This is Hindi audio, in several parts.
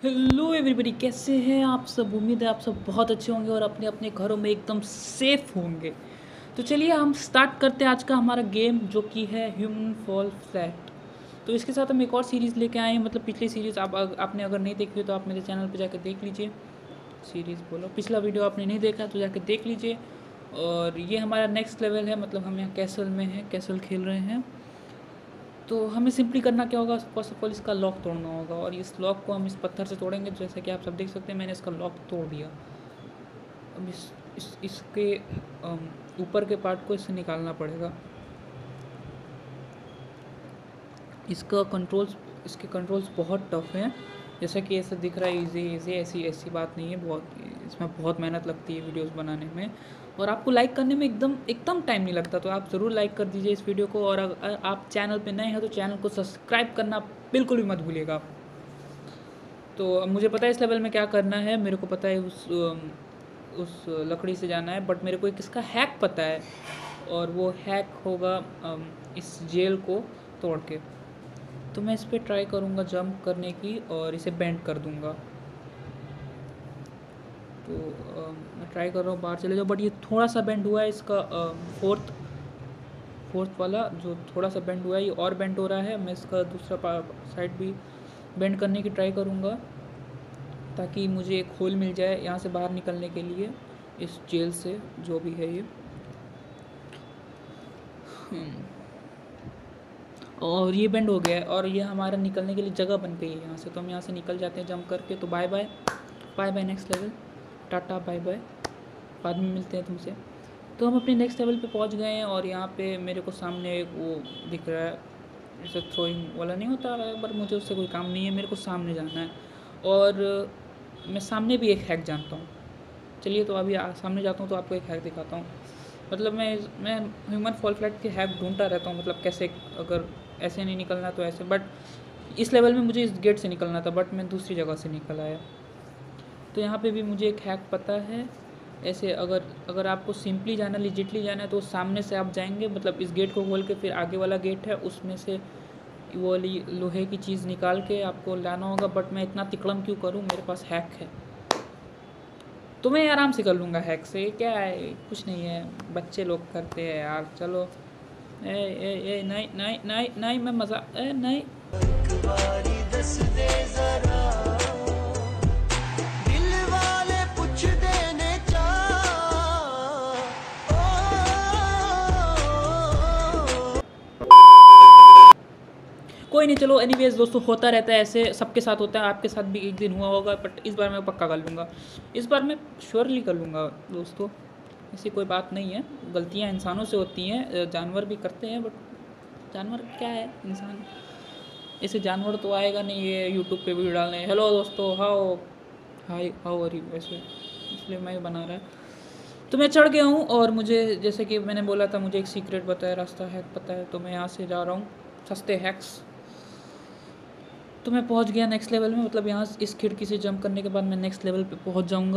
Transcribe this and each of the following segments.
हेलो एवरीबॉडी, कैसे हैं आप सब। उम्मीद है आप सब बहुत अच्छे होंगे और अपने अपने घरों में एकदम सेफ होंगे। तो चलिए हम स्टार्ट करते हैं आज का हमारा गेम, जो कि है ह्यूमन फॉल फ्लैट। तो इसके साथ हम एक और सीरीज़ लेके आए हैं। मतलब पिछली सीरीज़ आपने अगर नहीं देखी हो तो आप मेरे चैनल पर जाकर देख लीजिए। सीरीज़ बोलो, पिछला वीडियो आपने नहीं देखा तो जाकर देख लीजिए। और ये हमारा नेक्स्ट लेवल है, मतलब हम यहाँ कैसल में हैं, कैसल खेल रहे हैं। तो हमें सिंपली करना क्या होगा, फर्स्ट ऑफ ऑल इसका लॉक तोड़ना होगा। और इस लॉक को हम इस पत्थर से तोड़ेंगे। जैसे कि आप सब देख सकते हैं, मैंने इसका लॉक तोड़ दिया। अब इसके ऊपर के पार्ट को इससे निकालना पड़ेगा। इसके कंट्रोल्स बहुत टफ हैं। जैसा कि ऐसा दिख रहा है इजी ऐसी बात नहीं है। इसमें बहुत मेहनत लगती है वीडियोस बनाने में, और आपको लाइक करने में एकदम टाइम नहीं लगता। तो आप ज़रूर लाइक कर दीजिए इस वीडियो को। और अगर आप चैनल पे नए हैं तो चैनल को सब्सक्राइब करना बिल्कुल भी मत भूलिएगा। तो अब मुझे पता है इस लेवल में क्या करना है। मेरे को पता है उस लकड़ी से जाना है, बट मेरे को एक इसका हैक पता है, और वो हैक होगा इस जेल को तोड़ के। तो मैं इस पर ट्राई करूँगा जंप करने की, और इसे बेंड कर दूँगा। तो मैं ट्राई कर रहा हूँ बाहर चले जाओ, बट ये थोड़ा सा बेंड हुआ है। इसका फोर्थ वाला जो थोड़ा सा बेंड हुआ है, ये और बेंड हो रहा है। मैं इसका दूसरा साइड भी बेंड करने की ट्राई करूँगा, ताकि मुझे एक होल मिल जाए यहाँ से बाहर निकलने के लिए, इस जेल से जो भी है ये। और ये बेंड हो गया है, और ये हमारा निकलने के लिए जगह बन गई है यहाँ से। तो हम यहाँ से निकल जाते हैं जंप करके। तो bye bye next level, ta-ta bye bye, बाद में मिलते हैं तुमसे। तो हम अपने नेक्स्ट लेवल पे पहुँच गए हैं, और यहाँ पे मेरे को सामने एक वो दिख रहा है, जैसे थ्रोइंग वाला नहीं होता, पर मुझे उससे कोई काम नहीं है। मेरे को सामने जाना है, और मैं सामने भी एक हैक जानता हूँ। चलिए तो अभी सामने जाता हूँ तो आपको एक हैक दिखाता हूँ। मतलब मैं ह्यूमन फॉल फ्लैट के हैक ढूंढता रहता हूँ। मतलब कैसे, अगर ऐसे नहीं निकलना तो ऐसे। बट इस लेवल में मुझे इस गेट से निकलना था, बट मैं दूसरी जगह से निकल आया। तो यहाँ पे भी मुझे एक हैक पता है। ऐसे अगर आपको सिंपली जाना, लिजिटली जाना है, तो सामने से आप जाएंगे। मतलब इस गेट को खोल के फिर आगे वाला गेट है, उसमें से वो वाली लोहे की चीज़ निकाल के आपको लाना होगा। बट मैं इतना तिकड़म क्यों करूँ, मेरे पास हैक है। तो मैं आराम से कर लूँगा हैक से। क्या है, कुछ नहीं है, बच्चे लोग करते हैं यार। चलो ए नहीं नहीं नहीं नहीं, मैं मज़ा नहीं। कोई नहीं, चलो एनीवेज दोस्तों, होता रहता है ऐसे, सबके साथ होता है। आपके साथ भी एक दिन हुआ होगा, बट इस बार मैं पक्का कर लूँगा। इस बार मैं श्योरली कर लूँगा दोस्तों, ऐसी कोई बात नहीं है। गलतियाँ इंसानों से होती हैं, जानवर भी करते हैं, बट जानवर क्या है, इंसान। ऐसे जानवर तो आएगा नहीं ये यूट्यूब पे वीडियो डालने, हेलो दोस्तों हाउ आर यू, ऐसे। इसलिए मैं बना रहा है। तो मैं चढ़ गया हूँ, और मुझे जैसे कि मैंने बोला था, मुझे एक सीक्रेट पता है, रास्ता हैक पता है। तो मैं यहाँ से जा रहा हूँ, सस्ते हैक्स। तो मैं पहुंच गया नेक्स्ट लेवल में। मतलब यहाँ इस खिड़की से जंप करने के बाद मैं नेक्स्ट लेवल पे पहुंच जाऊंगा।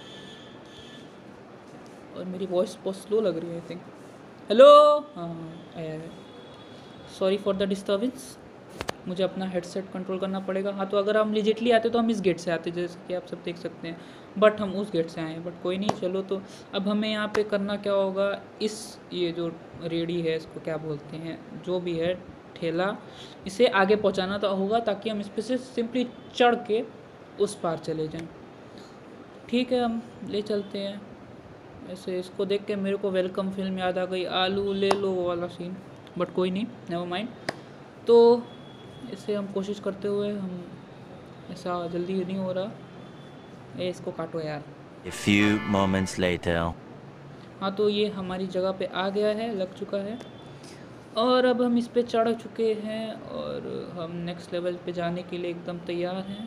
और मेरी वॉइस बहुत स्लो लग रही है, आई थिंक। हेलो, हाँ आया है। सॉरी फॉर द डिस्टर्बेंस, मुझे अपना हेडसेट कंट्रोल करना पड़ेगा। हाँ, तो अगर हम लिजिटली आते तो हम इस गेट से आते, जैसे कि आप सब देख सकते हैं। बट हम उस गेट से आए हैं, बट कोई नहीं। चलो, तो अब हमें यहाँ पे करना क्या होगा, ये जो रेडी है, इसको क्या बोलते हैं, जो भी है, ठेला, इसे आगे पहुँचाना तो होगा, ताकि हम इस पर से सिंपली चढ़ के उस पार चले जाएं। ठीक है, हम ले चलते हैं। ऐसे इसको देख के मेरे को वेलकम फिल्म याद आ गई, आलू ले लो वाला सीन। बट कोई नहीं, नेवर माइंड। तो इसे हम कोशिश करते हुए, हम ऐसा जल्दी नहीं हो रहा। इसको काटो यार। A few moments later. हाँ, तो ये हमारी जगह पे आ गया है, लग चुका है। और अब हम इस पे चढ़ चुके हैं, और हम नेक्स्ट लेवल पे जाने के लिए एकदम तैयार हैं।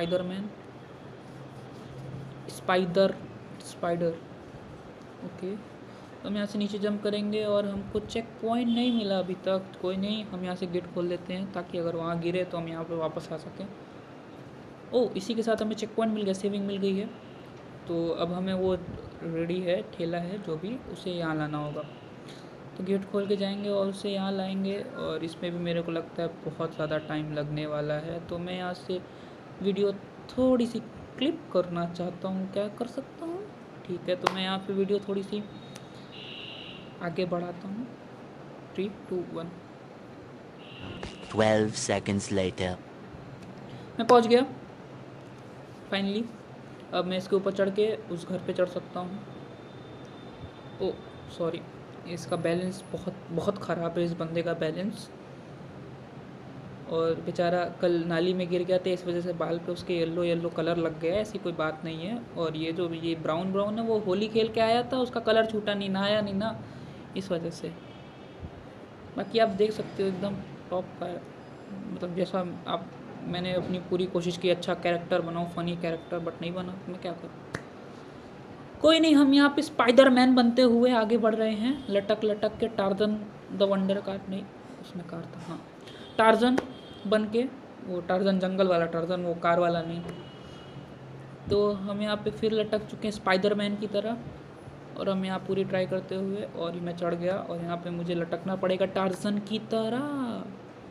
Spider okay. तो हम यहाँ से नीचे जंप करेंगे, और हमको चेक पॉइंट नहीं मिला अभी तक। कोई नहीं, हम यहाँ से गेट खोल लेते हैं, ताकि अगर वहाँ गिरे तो हम यहाँ पे वापस आ सकें। ओह, इसी के साथ हमें चेक पॉइंट मिल गया, सेविंग मिल गई है। तो अब हमें वो रेडी है, ठेला है जो भी, उसे यहाँ लाना होगा। तो गेट खोल के जाएंगे और उसे यहाँ लाएंगे। और इसमें भी मेरे को लगता है बहुत ज़्यादा टाइम लगने वाला है। तो मैं यहाँ से वीडियो थोड़ी सी क्लिप करना चाहता हूँ, क्या कर सकता हूँ? ठीक है, तो मैं यहाँ पे वीडियो थोड़ी सी आगे बढ़ाता हूँ। 3 2 1 12 seconds later. मैं पहुँच गया फाइनली। अब मैं इसके ऊपर चढ़ के उस घर पे चढ़ सकता हूँ। ओ सॉरी, इसका बैलेंस बहुत बहुत ख़राब है, इस बंदे का बैलेंस। और बेचारा कल नाली में गिर गया था, इस वजह से बाल पे उसके येलो येलो कलर लग गया है, ऐसी कोई बात नहीं है। और ये जो ये ब्राउन ब्राउन है वो होली खेल के आया था, उसका कलर छूटा नहीं, नहाया नहीं ना, इस वजह से। बाकी आप देख सकते हो एकदम टॉप का है। मतलब जैसा आप, मैंने अपनी पूरी कोशिश की अच्छा कैरेक्टर बनाऊँ, फ़नी कैरेक्टर, बट नहीं बना, मैं क्या करूँ। कोई नहीं, हम यहाँ पे स्पाइडरमैन बनते हुए आगे बढ़ रहे हैं, लटक लटक के। टार्जन द वंडर कार, नहीं उसमें कार था, हाँ टार्जन बन के। वो टार्जन जंगल वाला टार्जन, वो कार वाला नहीं। तो हम यहाँ पे फिर लटक चुके हैं स्पाइडरमैन की तरह। और हम यहाँ पूरी ट्राई करते हुए, और मैं चढ़ गया, और यहाँ पे मुझे लटकना पड़ेगा टार्जन की तरह।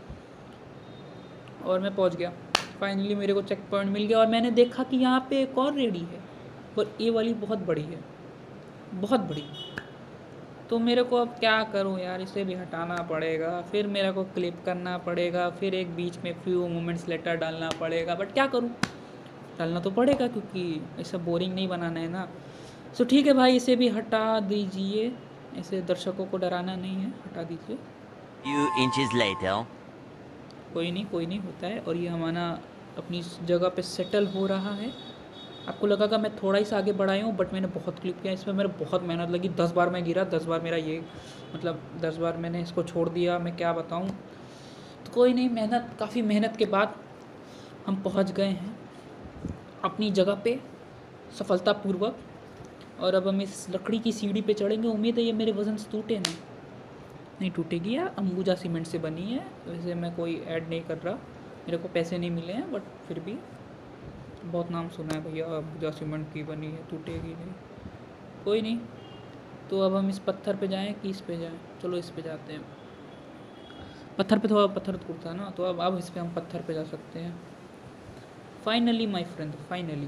और मैं पहुँच गया फाइनली, मेरे को चेक पॉइंट मिल गया। और मैंने देखा कि यहाँ पे एक और रेडी है, पर ये वाली बहुत बड़ी है, बहुत बड़ी। तो मेरे को अब क्या करूँ यार, इसे भी हटाना पड़ेगा, फिर मेरे को क्लिप करना पड़ेगा, फिर एक बीच में फ्यू मोमेंट्स लेटर डालना पड़ेगा, बट क्या करूँ, डालना तो पड़ेगा क्योंकि ऐसा बोरिंग नहीं बनाना है ना। सो ठीक है भाई, इसे भी हटा दीजिए, ऐसे दर्शकों को डराना नहीं है, हटा दीजिए। Few inches later. कोई नहीं होता है। और ये हमारा अपनी जगह पे सेटल हो रहा है। आपको लगा मैं थोड़ा ही सा आगे बढ़ाया हूँ, बट मैंने बहुत क्लिप किया, इसमें मेरे बहुत मेहनत लगी। 10 बार मैं गिरा, 10 बार मेरा ये, मतलब 10 बार मैंने इसको छोड़ दिया, मैं क्या बताऊँ। तो कोई नहीं, मेहनत, काफ़ी मेहनत के बाद हम पहुँच गए हैं अपनी जगह पे सफलतापूर्वक। और अब हम इस लकड़ी की सीढ़ी पे चढ़ेंगे। उम्मीद है ये मेरे वज़न से टूटे ना, नहीं टूटेगी यार, अंबुजा सीमेंट से बनी है। वैसे मैं कोई ऐड नहीं कर रहा, मेरे को पैसे नहीं मिले हैं, बट फिर भी बहुत नाम सुना है भैया, अंबुजा सीमेंट की बनी है, टूटेगी नहीं। कोई नहीं, तो अब हम इस पत्थर पे जाएं कि इस पे जाएं? चलो इस पे जाते हैं। पत्थर पे थोड़ा पत्थर टूटता है ना, तो अब इस पे हम पत्थर पे जा सकते हैं। Finally my friend, finally.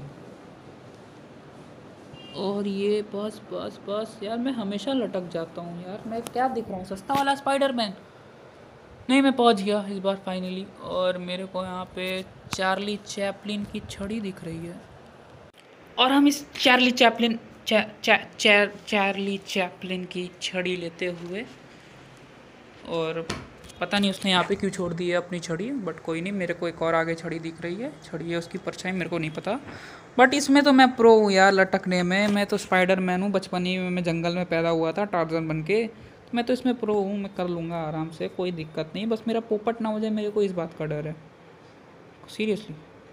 और ये बस बस बस यार, मैं हमेशा लटक जाता हूँ यार, मैं क्या दिख रहा हूँ, सस्ता वाला स्पाइडरमैन? नहीं, मैं पहुँच गया इस बार फाइनली। और मेरे को यहाँ पे चार्ली चैपलिन की छड़ी दिख रही है। और हम इस चार्ली चैपलिन की छड़ी लेते हुए, और पता नहीं उसने यहाँ पे क्यों छोड़ दी है अपनी छड़ी, बट कोई नहीं, मेरे को एक और आगे छड़ी दिख रही है। छड़ी है, उसकी परछाई मेरे को नहीं पता, बट इसमें तो मैं प्रो हूँ यार लटकने में। मैं तो स्पाइडरमैन हूँ, बचपन ही में मैं जंगल में पैदा हुआ था टार्जन बन के, तो मैं तो इसमें प्रो हूँ, मैं कर लूँगा आराम से, कोई दिक्कत नहीं। बस मेरा पोपट ना हो जाए, मेरे को इस बात का डर है, सीरियसली।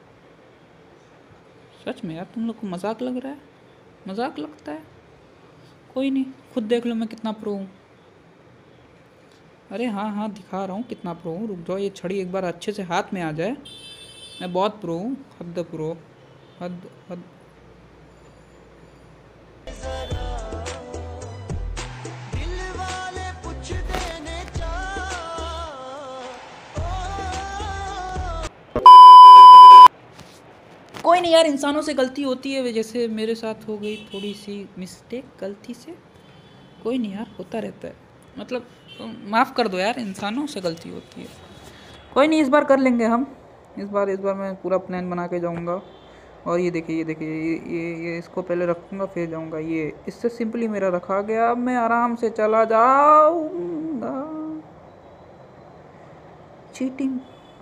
सच में यार, तुम लोग को मजाक लग रहा है? मजाक लगता है? कोई नहीं, खुद देख लो मैं कितना प्रो हूँ। अरे हाँ हाँ, दिखा रहा हूँ कितना प्रो हूँ, रुक जाओ, ये छड़ी एक बार अच्छे से हाथ में आ जाए। मैं बहुत प्रो हूँ, हद प्रो, हद हद। कोई नहीं यार, इंसानों से गलती होती है, जैसे मेरे साथ हो गई थोड़ी सी मिस्टेक गलती से। कोई नहीं यार, होता रहता है, मतलब माफ़ कर दो यार, इंसानों से गलती होती है। कोई नहीं, इस बार कर लेंगे हम, इस बार मैं पूरा प्लान बना के जाऊंगा। और ये देखिए ये इसको पहले रखूँगा फिर जाऊंगा। ये इससे सिंपली मेरा रखा गया, अब मैं आराम से चला जाऊंगा। चीटिंग।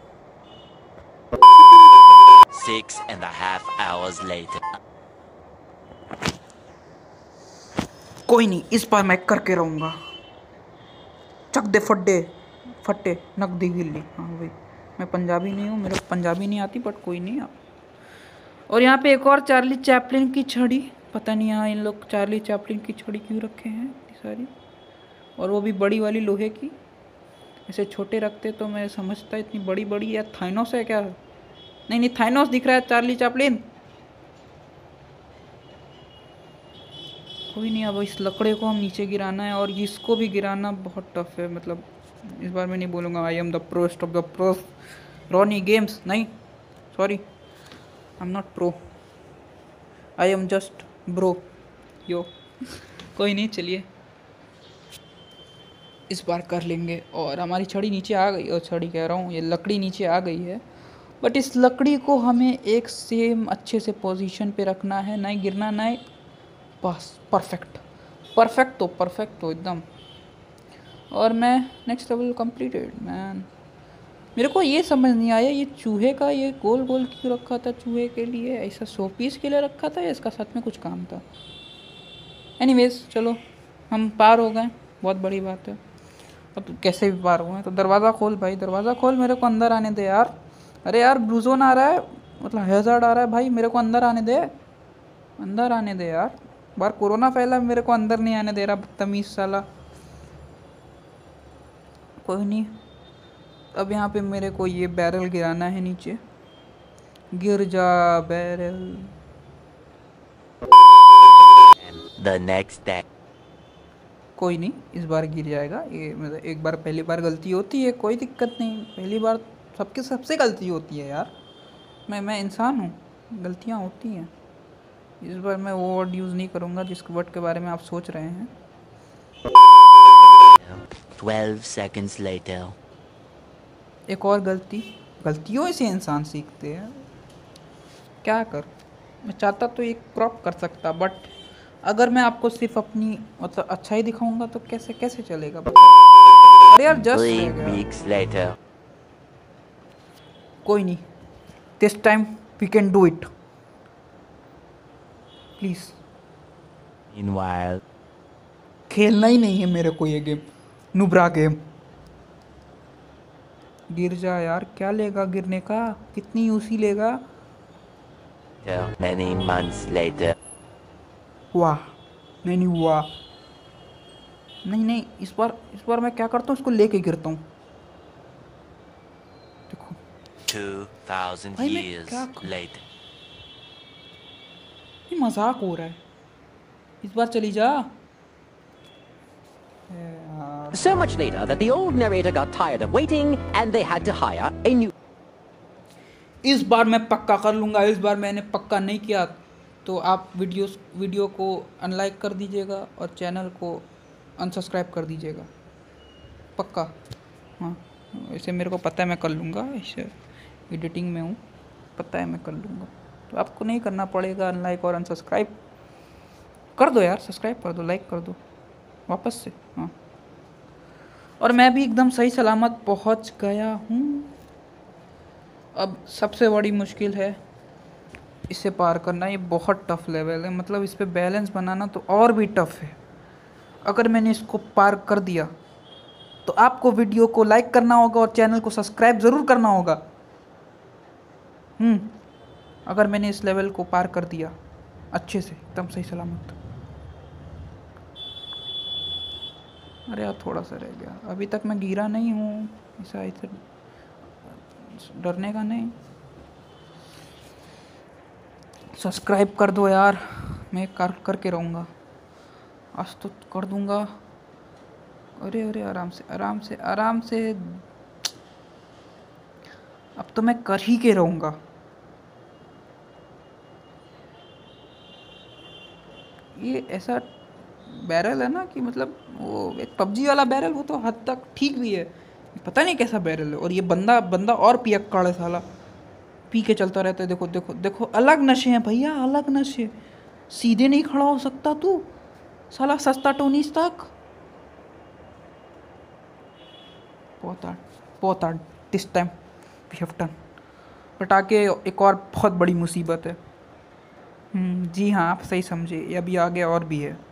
6.5 hours later. कोई नहीं, इस बार मैं करके रहूँगा। चक दे फट्टे नकदी गिल्ली, हाँ भाई, मैं पंजाबी नहीं हूँ, मेरे को पंजाबी नहीं आती, बट कोई नहीं। और यहाँ पे एक और चार्ली चैपलिन की छड़ी, पता नहीं यहाँ इन लोग चार्ली चैपलिन की छड़ी क्यों रखे हैं इतनी सारी, और वो भी बड़ी वाली लोहे की। ऐसे छोटे रखते तो मैं समझता इतनी बड़ी बड़ी, या थाइनोस है क्या? नहीं, थाइनोस दिख रहा है, चार्ली चैपलिन। कोई नहीं, अब इस लकड़े को हम नीचे गिराना है, और इसको भी गिराना बहुत टफ है। मतलब इस बार मैं नहीं बोलूँगा I am the prost of the pros Ronnie games, नहीं sorry. Am not pro, I am just bro yo. कोई नहीं, चलिए इस बार कर लेंगे। और हमारी छड़ी नीचे आ गई, और छड़ी कह रहा हूँ, ये लकड़ी नीचे आ गई है। बट इस लकड़ी को हमें एक सेम अच्छे से पोजीशन पे रखना है, नहीं गिरना नहीं। बस परफेक्ट, परफेक्ट तो एकदम। और मैं नेक्स्ट लेवल कंप्लीटेड मैन। मेरे को ये समझ नहीं आया, ये चूहे का ये गोल गोल क्यों रखा था? चूहे के लिए ऐसा 100 पीस के लिए रखा था या इसका सच में कुछ काम था? एनीवेज चलो, हम पार हो गए, बहुत बड़ी बात है। अब कैसे भी पार हुए, तो दरवाज़ा खोल भाई, दरवाज़ा खोल, मेरे को अंदर आने दे यार। अरे यार ब्लूजोन आ रहा है, मतलब हैज़ार्ड आ रहा है भाई, मेरे को अंदर आने दे, अंदर आने दे यार। बार कोरोना फैला, मेरे को अंदर नहीं आने दे रहा, बदतमीज़ साला। कोई नहीं, अब यहाँ पे मेरे को ये बैरल गिराना है नीचे। गिर जा बैरल। The next day. कोई नहीं, इस बार गिर जाएगा ये, मतलब एक बार, पहली बार गलती होती है, कोई दिक्कत नहीं, पहली बार सबसे गलती होती है यार। मैं इंसान हूँ, गलतियाँ होती हैं। इस बार मैं वो वर्ड यूज़ नहीं करूँगा जिस वर्ड के बारे में आप सोच रहे हैं। 12 seconds later. एक और गलतियों से इंसान सीखते हैं। क्या कर, मैं चाहता तो एक क्रॉप कर सकता, बट अगर मैं आपको सिर्फ अपनी मतलब अच्छा ही दिखाऊंगा तो कैसे कैसे चलेगा बताओ? अरे यार जस्ट 3 रह गया। weeks later. कोई नहीं, this time we can do it, please. Meanwhile. खेलना ही नहीं है मेरे को ये गेम, नुब्रा गेम। गिर जा यार, क्या लेगा गिरने का, कितनी यूसी लेगा? Many months later. वाह, नहीं हुआ। नहीं, इस बार मैं क्या करता हूँ, इसको लेके गिरता हूँ। देखो 2000 भाई मैं years क्या later. ये मजाक हो रहा है, इस बार चली जा। So much later that the old narrator got tired of waiting and they had to hire a new. इस बार मैं पक्का कर लूँगा, इस बार मैंने पक्का नहीं किया तो आप वीडियो को अनलाइक कर दीजिएगा और चैनल को अनसब्सक्राइब कर दीजिएगा, पक्का। हाँ, वैसे मेरे को पता है मैं कर लूँगा, ऐसे एडिटिंग में हूँ, पता है मैं कर लूँगा। तो आपको नहीं करना पड़ेगा अनलाइक और अनसब्सक्राइब। कर दो यार, सब्सक्राइब कर दो, लाइक कर दो वापस से। हाँ, और मैं भी एकदम सही सलामत पहुँच गया हूँ। अब सबसे बड़ी मुश्किल है इसे पार करना, ये बहुत टफ लेवल है, मतलब इस पे बैलेंस बनाना तो और भी टफ है। अगर मैंने इसको पार कर दिया तो आपको वीडियो को लाइक करना होगा और चैनल को सब्सक्राइब ज़रूर करना होगा। अगर मैंने इस लेवल को पार कर दिया अच्छे से, एकदम सही सलामत। अरे यार थोड़ा सा रह गया, अभी तक मैं गिरा नहीं हूँ, ऐसा इधर डरने का नहीं। सब्सक्राइब कर दो यार, मैं करके रहूँगा, आज तो कर दूँगा। अरे आराम से अब तो मैं कर ही के रहूँगा। ये ऐसा बैरल है ना कि मतलब वो एक पबजी वाला बैरल, वो तो हद तक ठीक भी है, पता नहीं कैसा बैरल है। और ये बंदा और पियक्कड़ है साला, पी के चलता रहता है। देखो देखो देखो, अलग नशे हैं भैया, अलग नशे। सीधे नहीं खड़ा हो सकता तू साला, सस्ता टोनीस तक। बहुत hard this time we have done. But आगे एक और बहुत बड़ी मुसीबत है। जी हाँ, आप सही समझे, ये अभी आगे और भी है।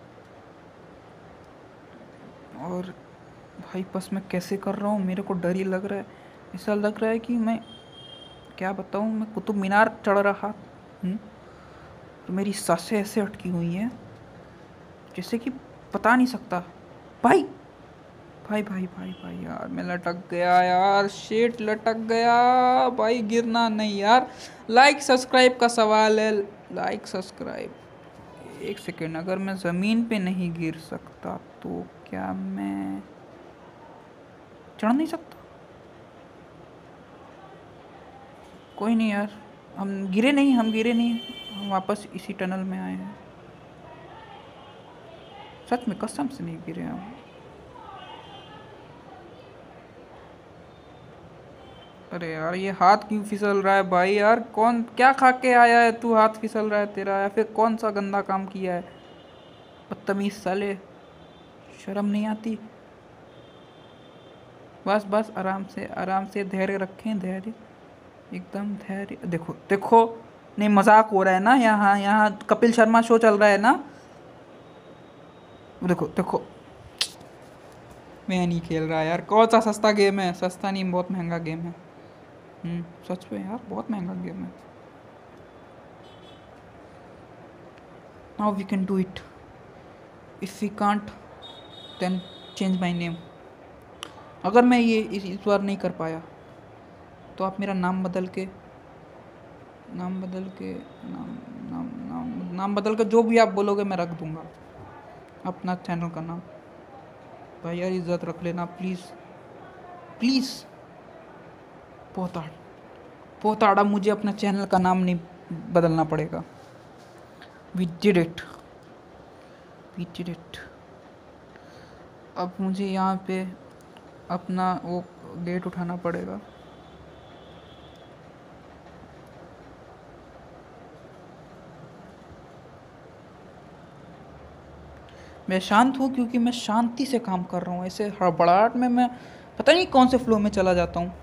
और भाई बस मैं कैसे कर रहा हूँ, मेरे को डर ही लग रहा है। ऐसा लग रहा है कि मैं क्या बताऊँ, मैं कुतुब मीनार चढ़ रहा तो मेरी सांसें ऐसे अटकी हुई हैं जैसे कि बता नहीं सकता। भाई यार मैं लटक गया यार, शेट लटक गया भाई, गिरना नहीं यार। लाइक सब्सक्राइब का सवाल है, लाइक सब्सक्राइब। एक सेकेंड, अगर मैं ज़मीन पे नहीं गिर सकता तो क्या मैं चढ़ नहीं सकता? कोई नहीं यार, हम गिरे नहीं, हम गिरे नहीं, हम वापस इसी टनल में आए हैं। सच में कसम से नहीं गिरे हम। अरे यार ये हाथ क्यों फिसल रहा है भाई यार? कौन क्या खा के आया है तू, हाथ फिसल रहा है तेरा? या फिर कौन सा गंदा काम किया है? बदतमीज साले, शर्म नहीं आती? बस बस आराम से धैर्य रखें, धैर्य, एकदम धैर्य। देखो देखो, नहीं मजाक हो रहा है ना? यहाँ यहाँ कपिल शर्मा शो चल रहा है ना? देखो देखो, मैं नहीं खेल रहा यार। कौन सा सस्ता गेम है? सस्ता नहीं, बहुत महंगा गेम है। सच में यार बहुत महंगा गेम है। Now we can do it. If we can't then change my name. अगर मैं ये इस बार नहीं कर पाया तो आप मेरा नाम बदल के नाम बदल के जो भी आप बोलोगे मैं रख दूंगा, अपना चैनल का नाम। भाई यार इज्जत रख लेना प्लीज़ प्लीज़। पोताड़ा, मुझे अपना चैनल का नाम नहीं बदलना पड़ेगा। We did it. अब मुझे यहाँ पे अपना वो गेट उठाना पड़ेगा। मैं शांत हूँ क्योंकि मैं शांति से काम कर रहा हूँ। ऐसे हड़बड़ाहट में मैं पता नहीं कौन से फ्लो में चला जाता हूँ।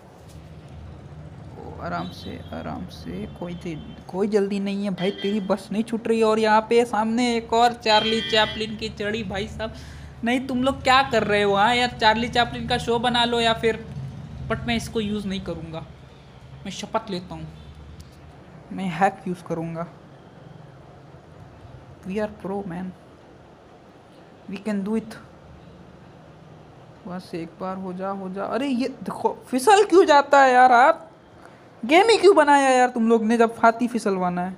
आराम से, कोई जल्दी नहीं है भाई, तेरी बस नहीं छूट रही। और यहाँ पे सामने एक और चार्ली चैपलिन की चढ़ी। भाई साहब नहीं, तुम लोग क्या कर रहे हो? हाँ यार, चार्ली चैपलिन का शो बना लो या फिर, बट मैं इसको यूज़ नहीं करूँगा। मैं शपथ लेता हूँ, मैं हैक यूज़ करूँगा। We are pro man, we can do it. बस एक बार हो जा। अरे ये देखो फिसल क्यों जाता है यार? आप गेम ही क्यों बनाया यार तुम लोग ने जब हाथी फिसलवाना है?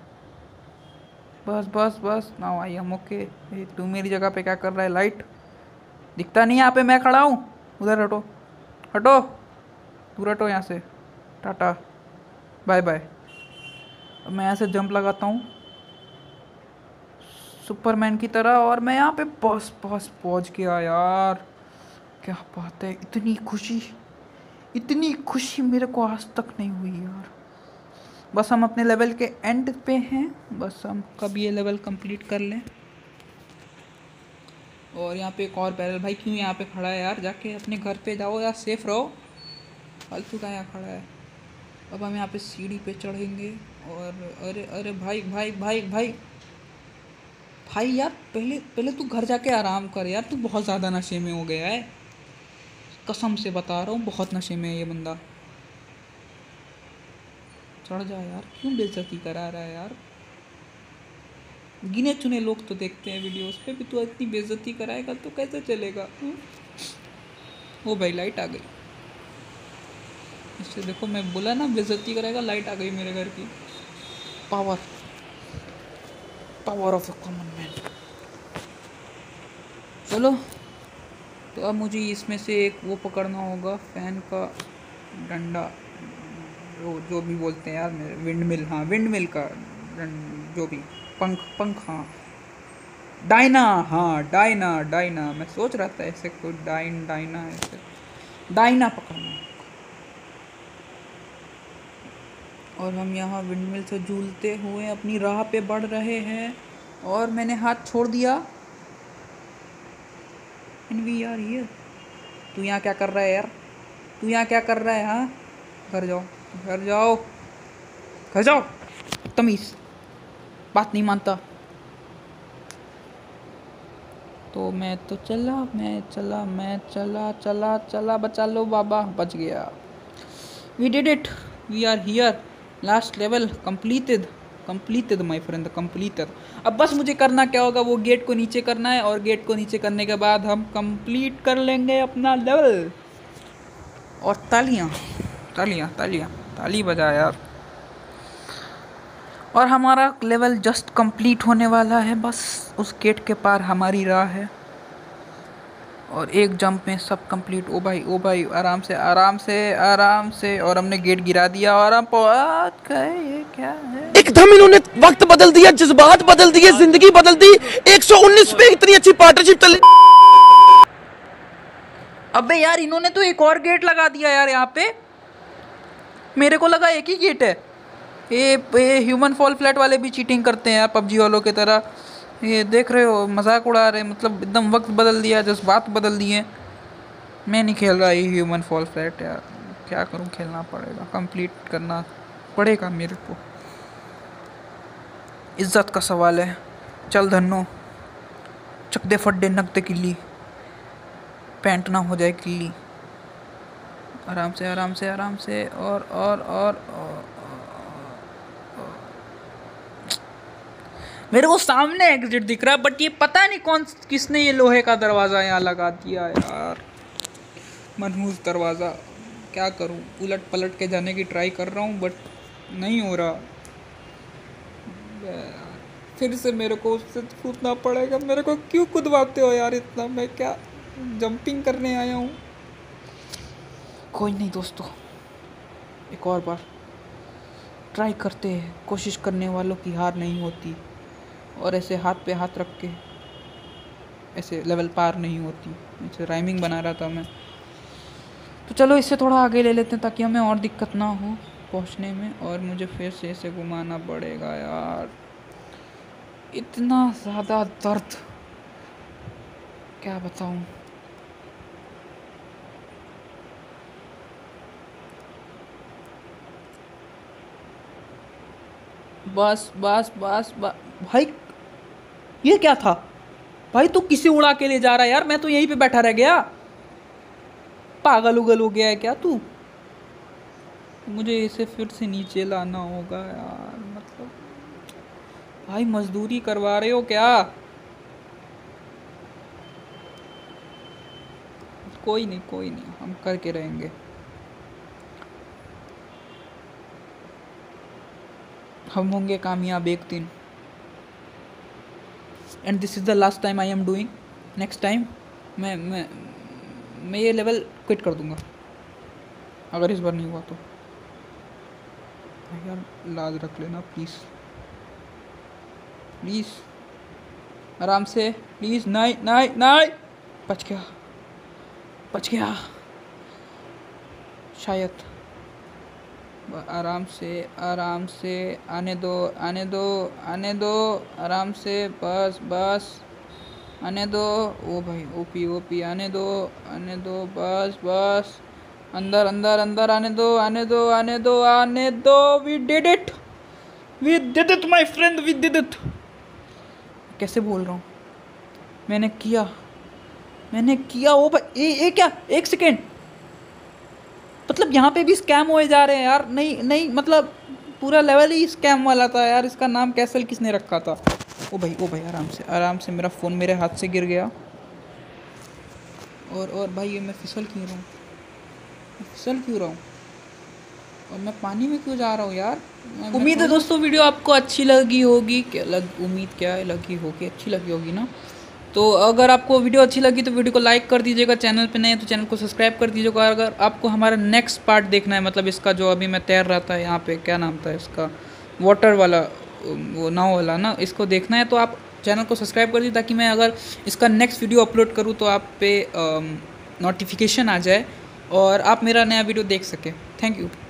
बस नाउ आई एम ओके। तू मेरी जगह पे क्या कर रहा है? लाइट दिखता नहीं यहाँ पे, मैं खड़ा हूँ। उधर हटो, दूर हटो यहाँ से। Ta-ta bye bye. अब मैं यहाँ से जंप लगाता हूँ सुपरमैन की तरह, और मैं यहाँ पे बस पहुँच गया यार। क्या बात है, इतनी खुशी मेरे को आज तक नहीं हुई यार। बस हम अपने लेवल के एंड पे हैं, बस हम कब ये लेवल कंप्लीट कर लें। और यहाँ पे एक और बैरल। भाई क्यों यहाँ पे खड़ा है यार? जाके अपने घर पे जाओ यार, सेफ रहो। फालतू का यहाँ खड़ा है। अब हम यहाँ पे सीढ़ी पे चढ़ेंगे। और अरे भाई यार, पहले तू घर जाके आराम कर यार। तू बहुत ज़्यादा नशे में हो गया है, कसम से बता रहा हूँ, बहुत नशे में है ये बंदा। चढ़ जा यार, क्यों बेइज्जती करा रहा है यार? गिने चुने लोग तो देखते हैं वीडियोस पे भी, तू इतनी बेइज्जती कराएगा तो कैसे चलेगा? ओ भाई लाइट आ गई। इससे देखो, मैं बोला ना बेइज्जती कराएगा, लाइट आ गई मेरे घर की। Power of a common man. चलो, तो अब मुझे इसमें से एक वो पकड़ना होगा, फैन का डंडा, जो भी बोलते हैं यार मेरे, विंडमिल। हाँ विंडमिल का जो भी पंख। हाँ डायना। मैं सोच रहा था ऐसे कोई डायना ऐसे डायना पकड़ना। और हम यहाँ विंडमिल से झूलते हुए अपनी राह पे बढ़ रहे हैं। और मैंने हाथ छोड़ दिया। And we are here। तू यहाँ क्या कर रहा है यार? हाँ, घर जाओ। तमीज़, बात नहीं मानता। तो मैं चला, बचा लो बाबा, बच गया। We did it, we are here, last level completed my friend, completed। अब बस मुझे करना क्या होगा, वो गेट को नीचे करना है, और गेट को नीचे करने के बाद हम कंप्लीट कर लेंगे अपना लेवल। और ताली बजा यार। और हमारा लेवल जस्ट कंप्लीट होने वाला है, बस उस गेट के पार हमारी राह है। और एक जंप में सब कंप्लीट। ओ भाई आराम से आराम से आराम से। और हमने गेट गिरा दिया और हम पहुंच गए। ये क्या है? एकदम इन्होंने वक्त बदल दिया, जज्बात बदल दिए, जिंदगी बदल दी। 119 पे इतनी अच्छी पार्टनरशिप चल। अबे यार इन्होंने तो एक और गेट लगा दिया यार यहाँ पे। मेरे को लगा एक ही गेट है। ये ह्यूमन फॉल फ्लैट वाले भी चीटिंग करते हैं यार पबजी वालों की तरह। ये देख रहे हो, मजाक उड़ा रहे, मतलब एकदम वक्त बदल दिया, जज्बात बदल दिए। मैं नहीं खेल रहा ये ह्यूमन फॉल फ्लैट यार। क्या करूँ, खेलना पड़ेगा, कंप्लीट करना पड़ेगा मेरे को। इज्जत का सवाल है। चल धन्नो, चक दे फड्डे नकते किल्ली, पैंट ना हो जाए किल्ली। आराम से आराम से आराम से। और मेरे को सामने एग्जिट दिख रहा है, बट ये पता नहीं किसने ये लोहे का दरवाज़ा यहाँ लगा दिया यार। मनहूस दरवाज़ा। क्या करूँ, उलट पलट के जाने की ट्राई कर रहा हूँ बट नहीं हो रहा। फिर से मेरे को उससे कूदना पड़ेगा। मेरे को क्यों कूदवाते हो यार इतना? मैं क्या जंपिंग करने आया हूँ? कोई नहीं दोस्तों, एक और बार ट्राई करते हैं। कोशिश करने वालों की हार नहीं होती। और ऐसे हाथ पे हाथ रख के ऐसे लेवल पार नहीं होती। ऐसे राइमिंग बना रहा था मैं। तो चलो इससे थोड़ा आगे ले लेते हैं ताकि हमें और दिक्कत ना हो पहुंचने में। और मुझे फिर से ऐसे घुमाना पड़ेगा यार। इतना ज़्यादा दर्द, क्या बताऊं। बस बस बस बस। भाई ये क्या था? भाई तू किसे उड़ा के ले जा रहा है यार? मैं तो यहीं पे बैठा रह गया। पागल उगल हो गया है क्या तू? मुझे इसे फिर से नीचे लाना होगा यार। मतलब भाई मजदूरी करवा रहे हो क्या? कोई नहीं, हम करके रहेंगे। हम होंगे कामयाब एक दिन। And this is the last time I am doing. Next time मैं ये लेवल क्विट कर दूंगा अगर इस बार नहीं हुआ तो। यार लाज रख लेना प्लीज़ प्लीज़, आराम से प्लीज़। नहीं नहीं नहीं, बच गया शायद। आराम से आने दो आराम से। बस आने दो। ओ भाई ओपी आने दो बस। अंदर आने दो। We did it my friend, we did it. कैसे बोल रहा हूँ? मैंने किया। ओ भाई ये क्या? एक सेकेंड, मतलब यहाँ पे भी स्कैम होए जा रहे हैं यार। नहीं मतलब पूरा लेवल ही स्कैम वाला था यार। इसका नाम कैसल किसने रखा था? ओ भाई आराम से। मेरा फ़ोन मेरे हाथ से गिर गया। और भाई ये मैं फिसल क्यों रहा हूँ? और मैं पानी में क्यों जा रहा हूँ यार? उम्मीद है दोस्तों वीडियो आपको अच्छी लगी होगी। अच्छी लगी होगी ना। तो अगर आपको वीडियो अच्छी लगी तो वीडियो को लाइक कर दीजिएगा। चैनल पे नए हैं तो चैनल को सब्सक्राइब कर दीजिएगा। अगर आपको हमारा नेक्स्ट पार्ट देखना है, मतलब इसका जो अभी मैं तैर रहा था यहाँ पे, क्या नाम था इसका, वाटर वाला, वो नाव वाला ना, इसको देखना है तो आप चैनल को सब्सक्राइब कर दीजिए ताकि मैं अगर इसका नेक्स्ट वीडियो अपलोड करूँ तो आप पे नोटिफिकेशन आ जाए और आप मेरा नया वीडियो देख सकें। Thank you.